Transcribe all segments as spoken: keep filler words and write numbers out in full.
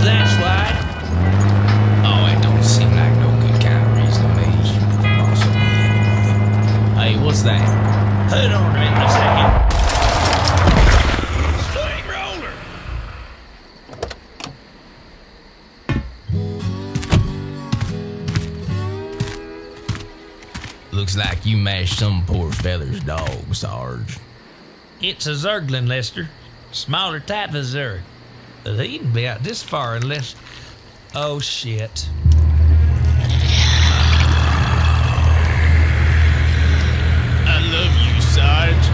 that's why. Oh, it don't seem like no good kind of reason to me. Possibly, anyway. Hey, what's that? Hold on a minute a second. Swing roller! Looks like you mashed some poor fella's dog, Sarge. It's a Zerglin, Lester. Smaller type of Zerg. He wouldn't be out this far unless... Oh, shit. I love you, Sarge.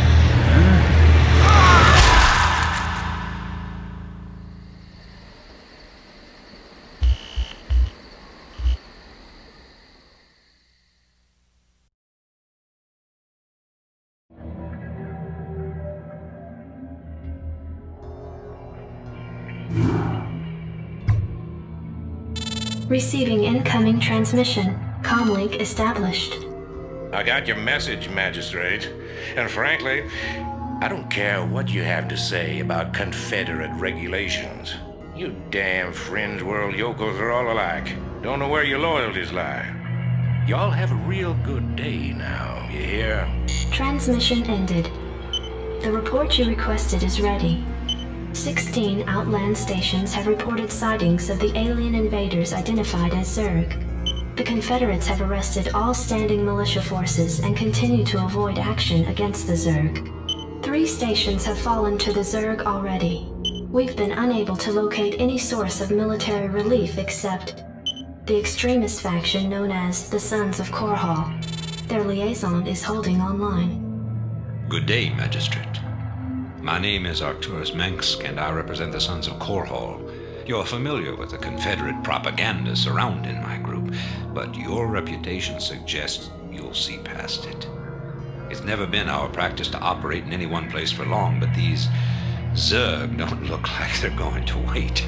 Receiving incoming transmission. Comlink established. I got your message, Magistrate. And frankly, I don't care what you have to say about Confederate regulations. You damn fringe world yokels are all alike. Don't know where your loyalties lie. Y'all have a real good day now, you hear? Transmission ended. The report you requested is ready. Sixteen Outland stations have reported sightings of the alien invaders identified as Zerg. The Confederates have arrested all standing militia forces and continue to avoid action against the Zerg. Three stations have fallen to the Zerg already. We've been unable to locate any source of military relief except the extremist faction known as the Sons of Korhal. Their liaison is holding online. Good day, Magistrate. My name is Arcturus Mengsk, and I represent the Sons of Korhal. You're familiar with the Confederate propaganda surrounding my group, but your reputation suggests you'll see past it. It's never been our practice to operate in any one place for long, but these Zerg don't look like they're going to wait.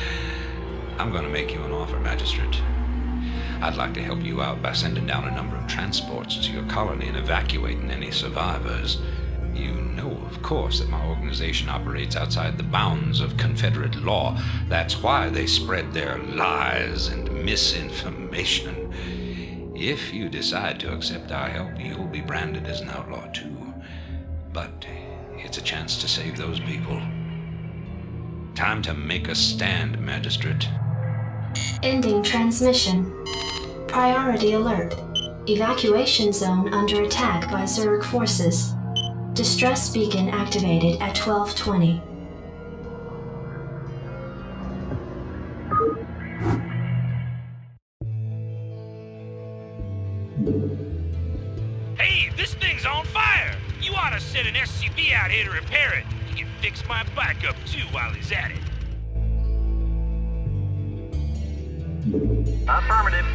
I'm going to make you an offer, Magistrate. I'd like to help you out by sending down a number of transports to your colony and evacuating any survivors. You know, of course, that my organization operates outside the bounds of Confederate law. That's why they spread their lies and misinformation. If you decide to accept our help, you'll be branded as an outlaw too. But it's a chance to save those people. Time to make a stand, Magistrate. Ending transmission. Priority alert. Evacuation zone under attack by Zerg forces. Distress beacon activated at twelve twenty. Hey, this thing's on fire! You ought to send an S C V out here to repair it. He can fix my bike up too while he's at it. Affirmative.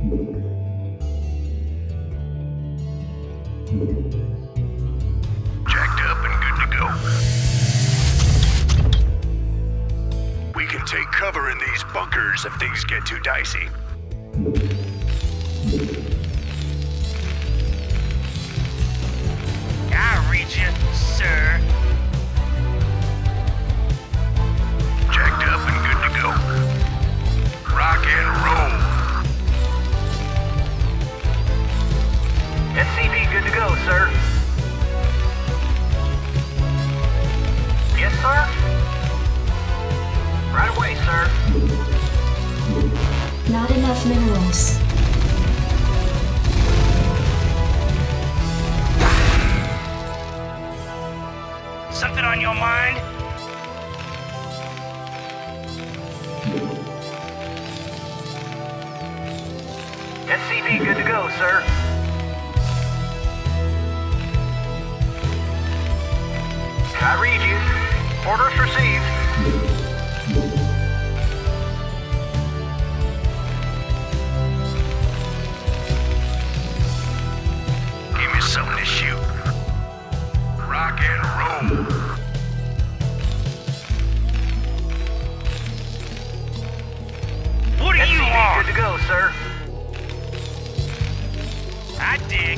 Jacked up and good to go. We can take cover in these bunkers if things get too dicey. I read you, sir. Jacked up and good to go. Rock and roll. S C V good to go, sir. Yes, sir? Right away, sir. Not enough minerals. Something on your mind? S C V good to go, sir. I read you. Orders received. Give me something to shoot. Rock and roll. What do you want? Good to go, sir. I dig.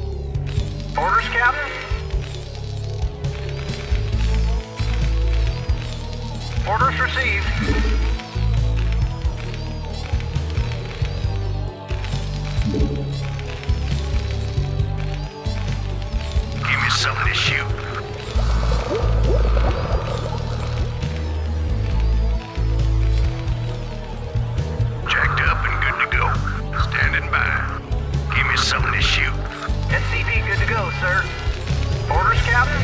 Orders, Captain? Orders received. Give me something to shoot. Jacked up and good to go. Standing by. Give me something to shoot. S C V good to go, sir. Orders, Captain?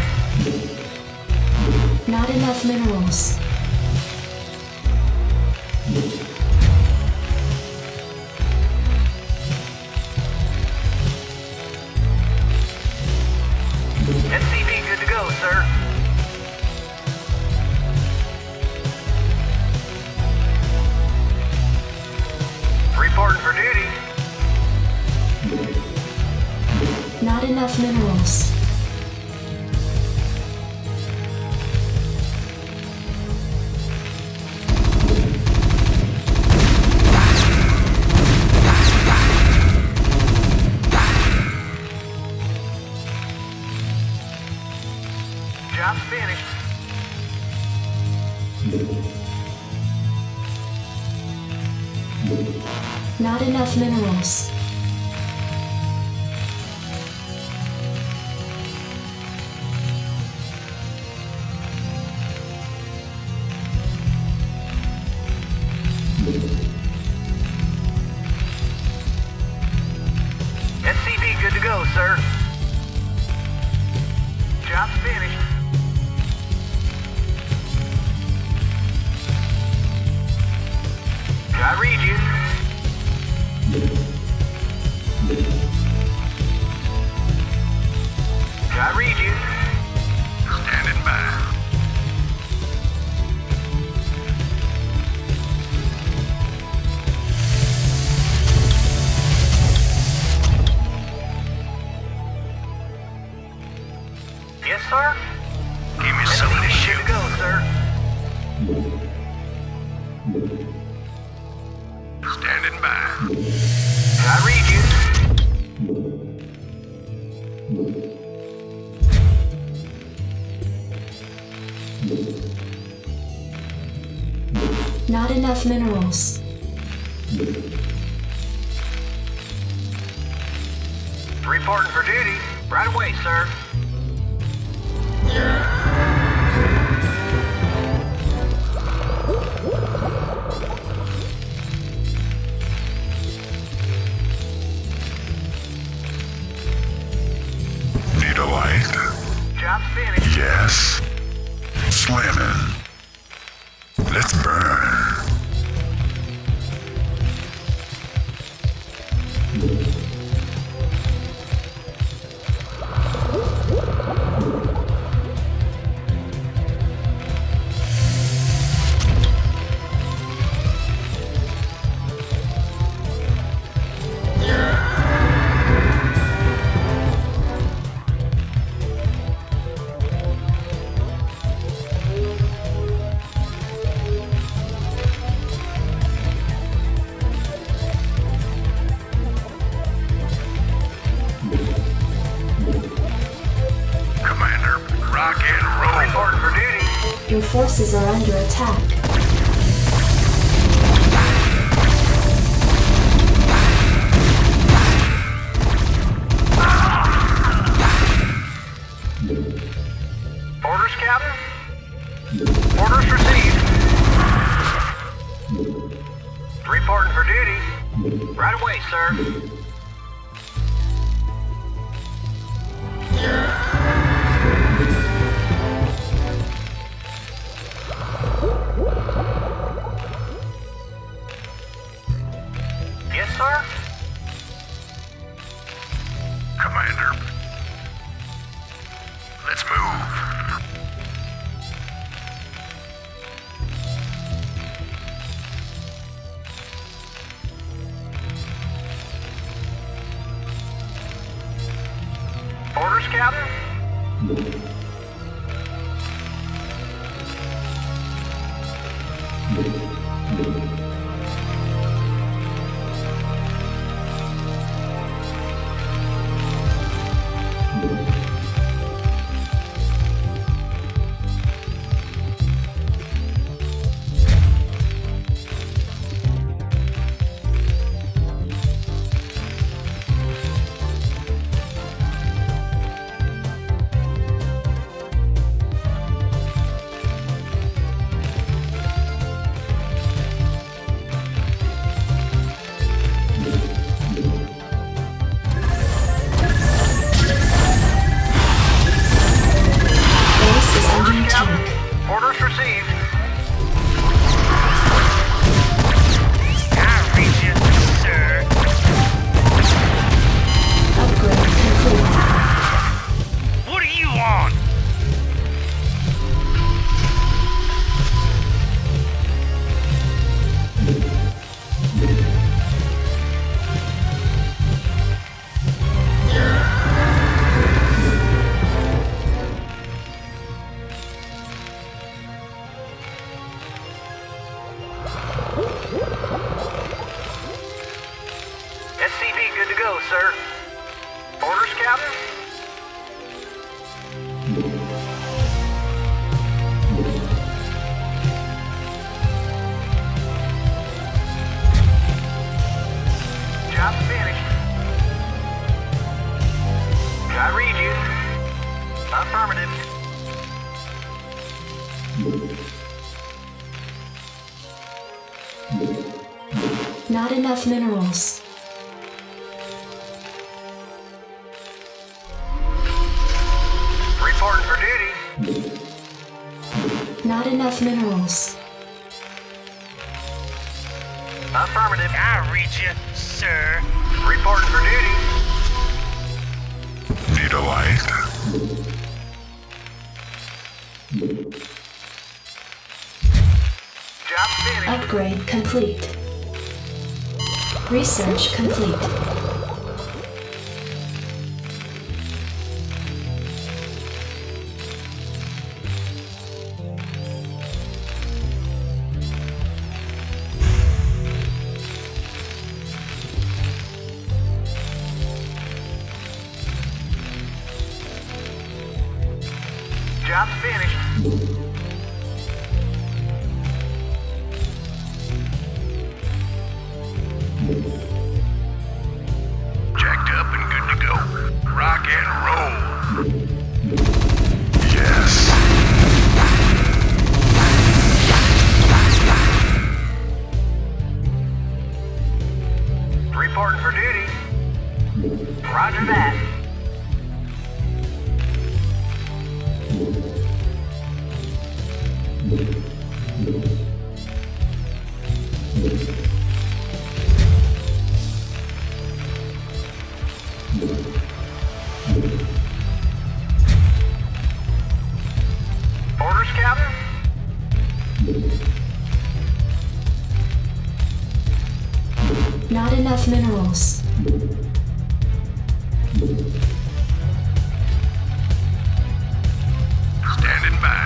Not enough minerals. S C V good to go, sir. Reporting for duty. Not enough minerals. Job's finished. Not enough minerals. S C V good to go, sir. Job's finished. I read you. I read you. Standing by. Yes, sir. Give me something to Good shoot. to go, sir. Standing by. I read you. Not enough minerals. Reporting for duty. Right away, sir. Need a light? Job's finished. Yes. Slamming. Let's burn. Commander, rock and roll. Reporting for duty. Your forces are under attack. Orders, Captain? Orders received. Reporting for duty. Right away, sir. Yes, sir? Commander, let's move. Orders, Captain? go, sir. Orders, Captain? Job finished. I read you. Affirmative. Not enough minerals. Reporting for duty. Not enough minerals. Affirmative. I read you, sir. Reporting for duty. Need a light? Job finished. Upgrade complete. Research complete. Job finished. Jacked up and good to go. Rock and roll. Yes. Reporting for duty. Roger that. Orders, Captain? Not enough minerals. Standing by.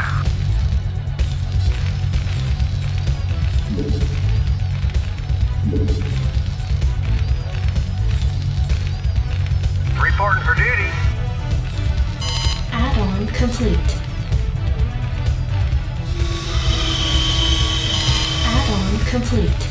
Reporting for duty. Add-on complete. Add-on complete.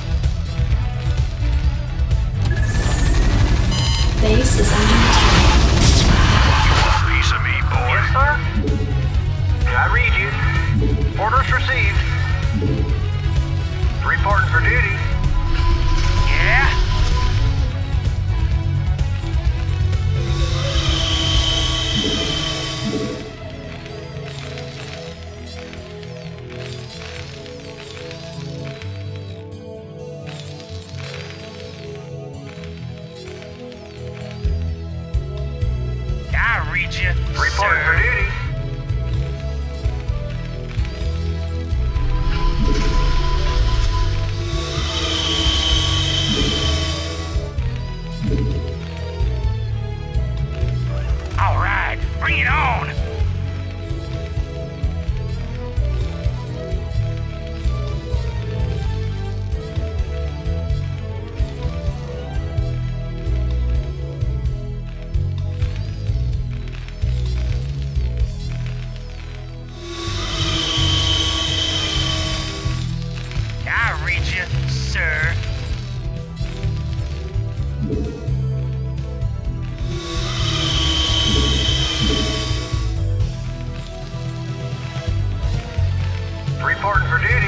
Base is under attack. Piece of me, boy. Yes, sir? I read you. Orders received. Reporting for duty. Yeah? I read you, Reporting for sir. duty. All right, bring it on. I read you, sir. Reporting for duty.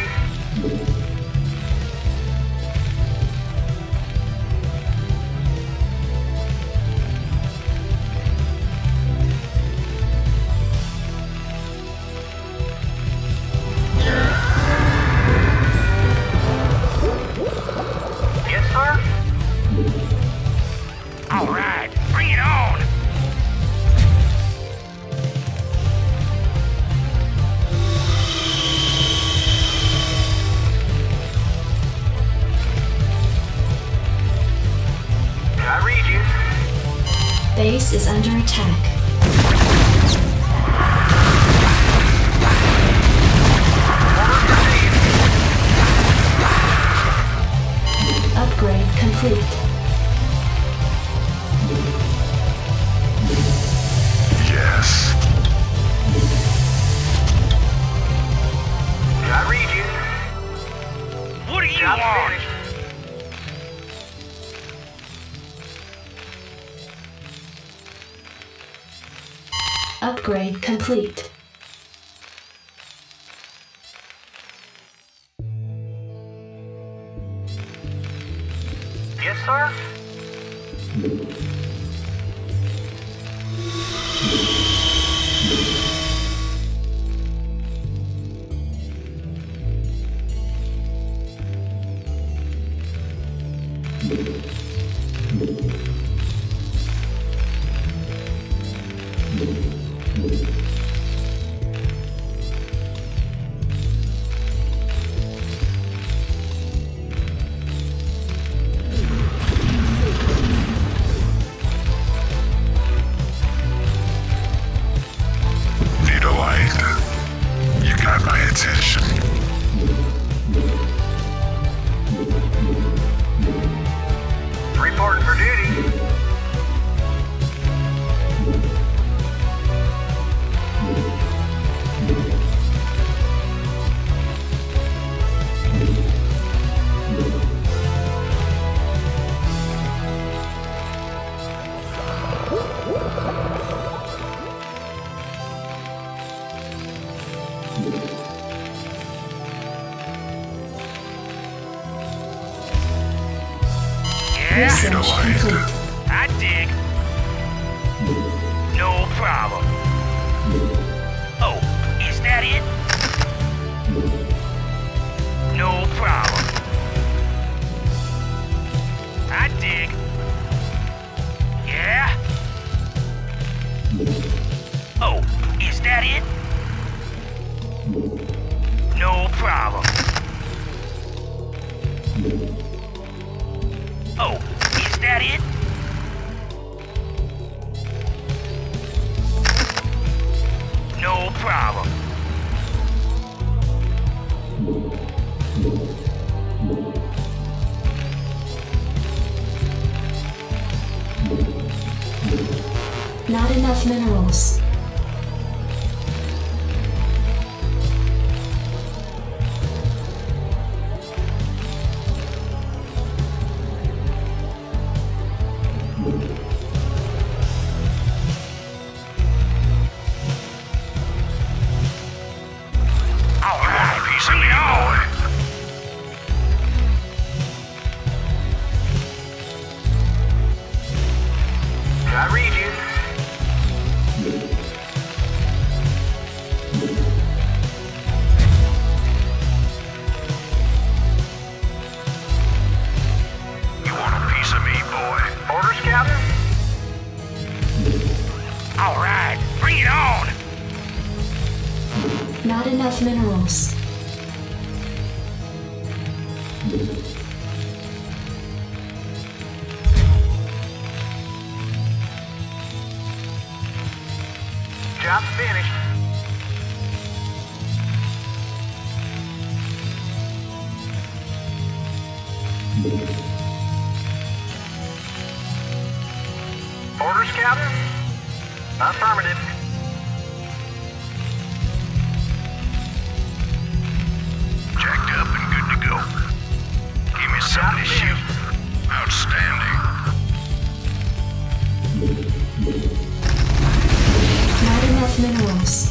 Yes, sir? All right, bring it on. I read you. Base is under attack. Orders received. Upgrade complete. Job want? finished. Upgrade complete. Yes, sir? You got my attention. Reporting for duty. Research know I- complete. I dig. No problem. Oh, is that it? No problem. I dig. Yeah? Oh, is that it? No problem. Oh, is that it? No problem. Not enough minerals. All right, Piece of bring me, it on. boy. I read you. You want a piece of me, boy? Orders, Captain? All right, bring it on. Not enough minerals. Job finished. Orders, Captain? Affirmative. Jacked up and good to go. Give me something to shoot. Outstanding. Not enough minerals.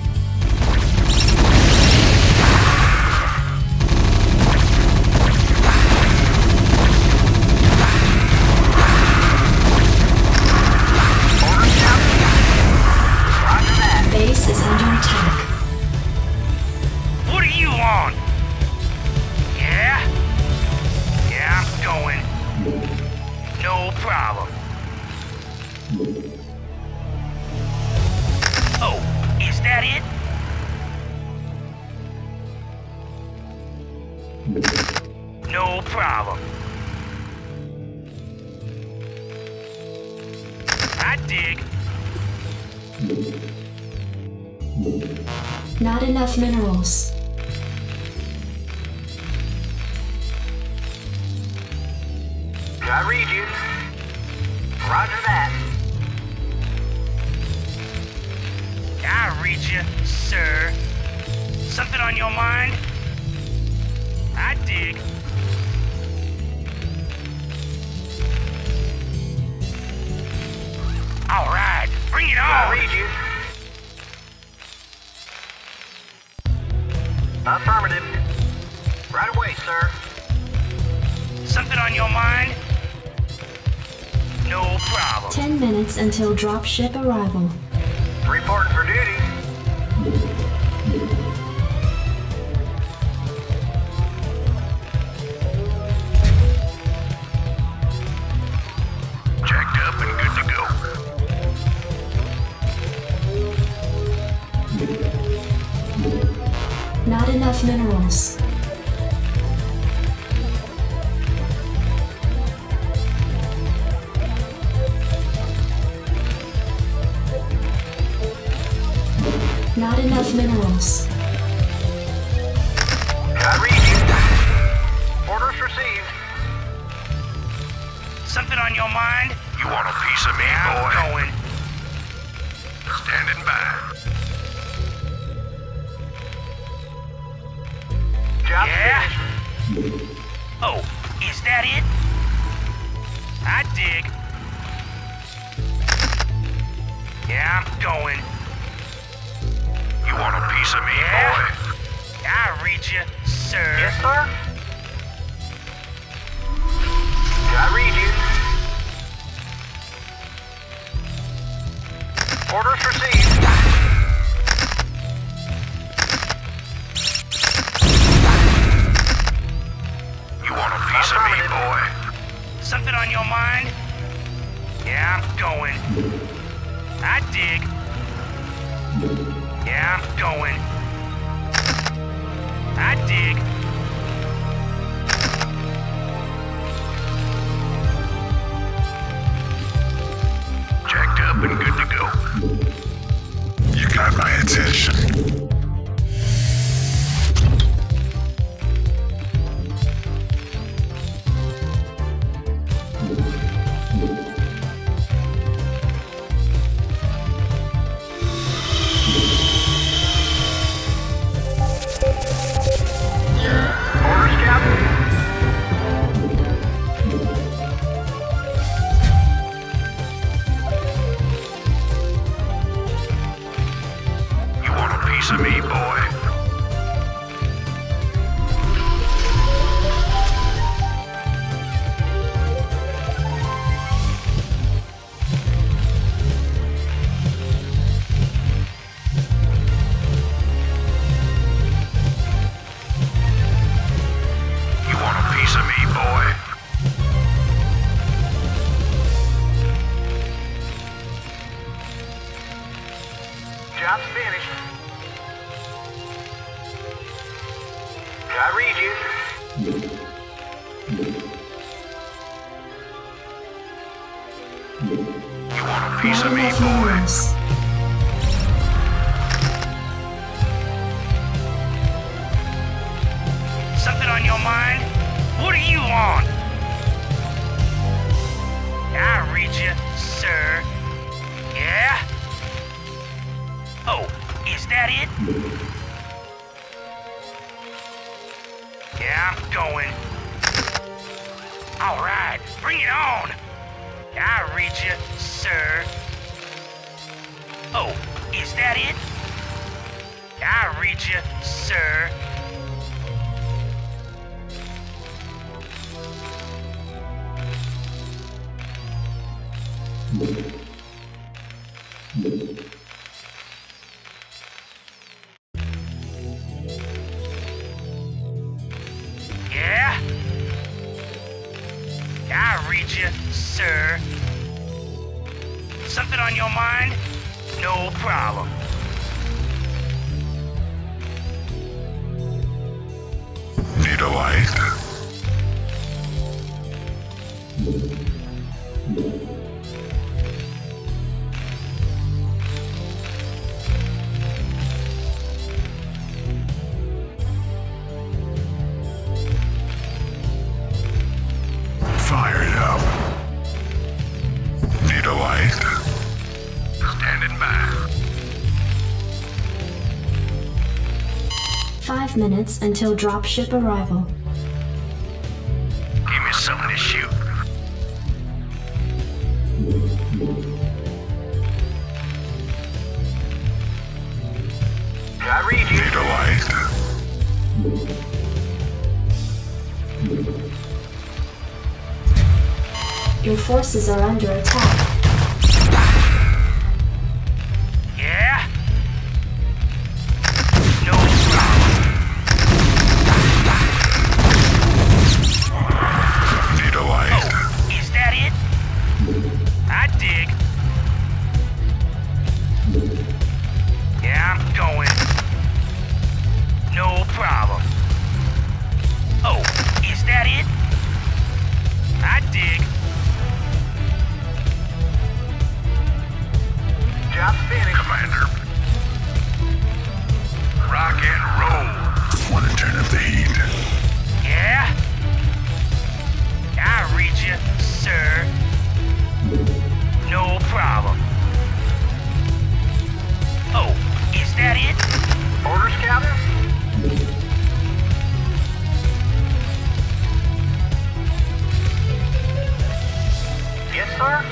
Orders, Captain? Roger that. Base is under attack. What are you on? Yeah? Yeah, I'm going. No problem. Oh, is that it? No problem. I dig. Not enough minerals. I read you. Roger that. I read you, sir. Something on your mind? I dig. All right, bring it on. I read you. Affirmative. Right away, sir. Something on your mind? No problem. Ten minutes until dropship arrival. Reporting for duty. Jacked up and good to go. Not enough minerals. Not enough minerals. I read you. Orders received. Something on your mind? You want a piece of me, I'm boy? going. Standing by. Job Yeah? finished. Oh, is that it? I dig. Yeah, I'm going. You want a piece of me, Yeah? boy? I read you, sir. Yes, sir. I read you. Orders received. You want a piece of me, boy? Something on your mind? Yeah, I'm going. I dig. Yeah, I'm going. I dig. Jacked up and good to go. You got my attention. Orders, Captain. You want a piece of me, boy? You want a piece of me, boy? Job's finished. I read you. You want a piece Not of me, enough boy? minerals. Something on your mind? What do you want? I read you, sir. Yeah? Oh, is that it? Yeah, I'm going. All right, bring it on. I read you, sir. Oh, is that it? I read you, sir. Yeah? I read you, sir. Something on your mind? No problem. Need a light? Fired up. Need a light? Standing by. Five minutes until dropship arrival. Give me something to shoot. I read you. Need a light. Your forces are under attack. Yeah? No problem. Need a light. Oh, is that it? I dig. Yeah, I'm going. No problem. Oh, is that it? I dig. Job finished. Commander. Rock and roll. Want to turn up the heat? Yeah? I read you, sir. No problem. Oh, is that it? Orders, Captain? Yes, sir?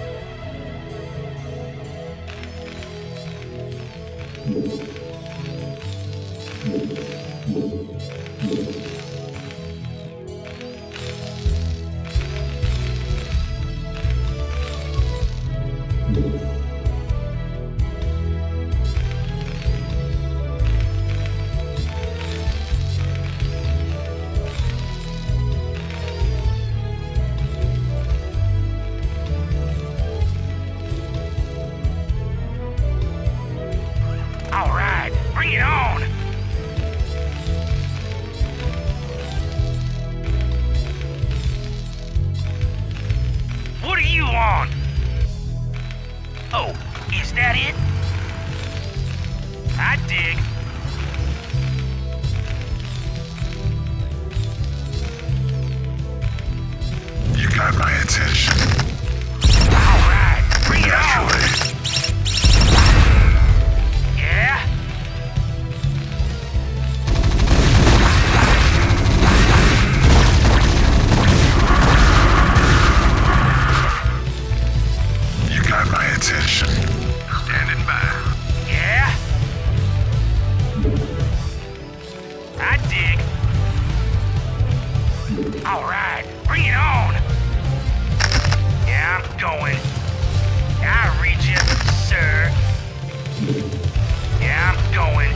All right, bring it on. What are you on? Oh, is that it? I dig. You got my attention. All right, bring it on. Naturally. Yeah? You got my attention. Standing by. Yeah? I dig. All right, bring it on. Yeah, I'm going. I read you, sir. Yeah, I'm going.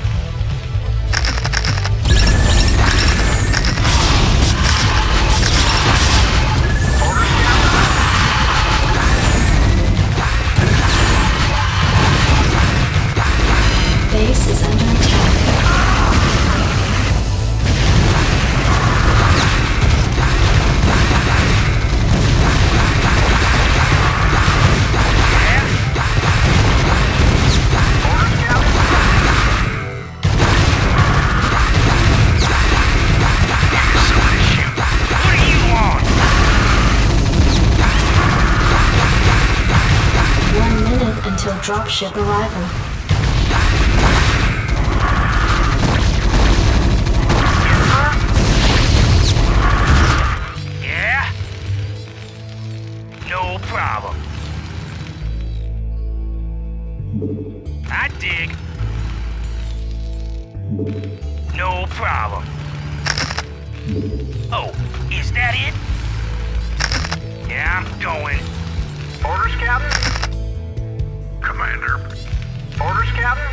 Base is under attack. What are you on? One minute until dropship arrival. Yeah? No problem. I dig. No problem. Oh, is that it? Yeah, I'm going. Orders, Captain? Commander. Orders, Captain?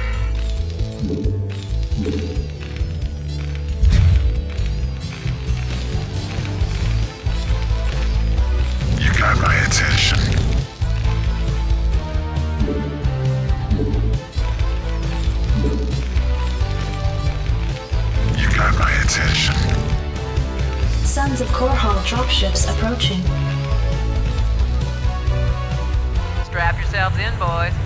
You got my attention. You got my attention. Sons of Korhal dropships approaching. Strap yourselves in, boys.